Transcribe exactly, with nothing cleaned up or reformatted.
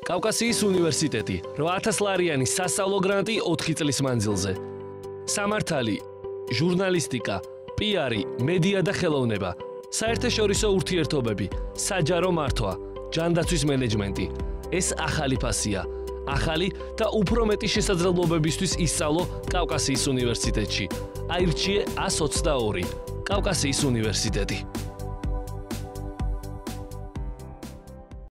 კავკასიის უნივერსიტეტი, რვა ათას ლარიანი სასწავლო გრანტი ოთხი წლის მანძილზე. სამართალი, ჟურნალისტიკა, პიარი, მედია და ხელოვნება, საერთაშორისო ურთიერთობები, საჯარო მართვა, ჯანდაცვის მენეჯმენტი. ეს ახალი ფასია. ახალი და უფრო მეტი შესაძლებლობებისთვის ისწავლო კავკასიის უნივერსიტეტში. აირჩიე ას ოცდაორი. კავკასიის უნივერსიტეტი.